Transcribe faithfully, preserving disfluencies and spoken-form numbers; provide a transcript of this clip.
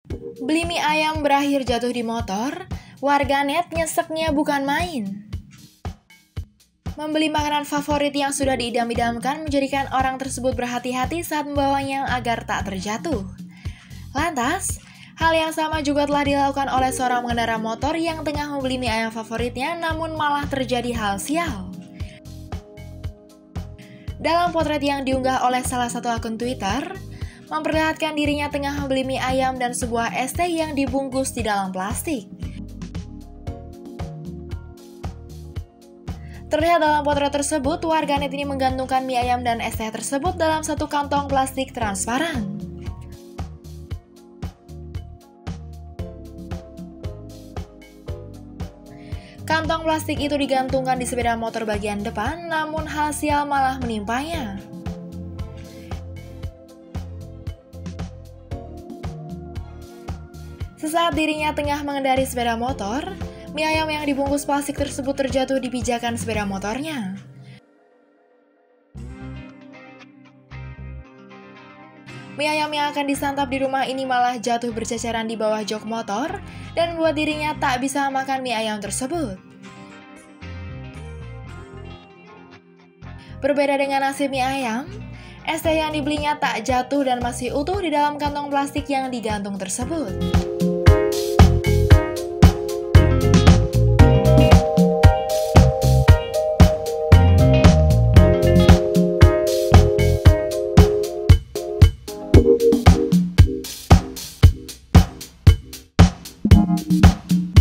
Beli mie ayam berakhir jatuh di motor, warganet nyeseknya bukan main. Membeli makanan favorit yang sudah diidam-idamkan menjadikan orang tersebut berhati-hati saat membawanya agar tak terjatuh. Lantas, hal yang sama juga telah dilakukan oleh seorang pengendara motor yang tengah membeli mie ayam favoritnya namun malah terjadi hal sial. Dalam potret yang diunggah oleh salah satu akun Twitter, memperlihatkan dirinya tengah membeli mie ayam dan sebuah es teh yang dibungkus di dalam plastik. Terlihat dalam potret tersebut, warganet ini menggantungkan mie ayam dan es teh tersebut dalam satu kantong plastik transparan. Kantong plastik itu digantungkan di sepeda motor bagian depan, namun hal sial malah menimpanya. Sesaat dirinya tengah mengendari sepeda motor, mie ayam yang dibungkus plastik tersebut terjatuh di pijakan sepeda motornya. Mie ayam yang akan disantap di rumah ini malah jatuh berceceran di bawah jok motor dan membuat dirinya tak bisa makan mie ayam tersebut. Berbeda dengan nasib mie ayam, es teh yang dibelinya tak jatuh dan masih utuh di dalam kantong plastik yang digantung tersebut. Thank you.